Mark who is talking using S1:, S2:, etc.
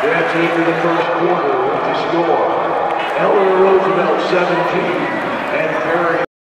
S1: That's into the first quarter with the score. Eleanor Roosevelt 17 and Perry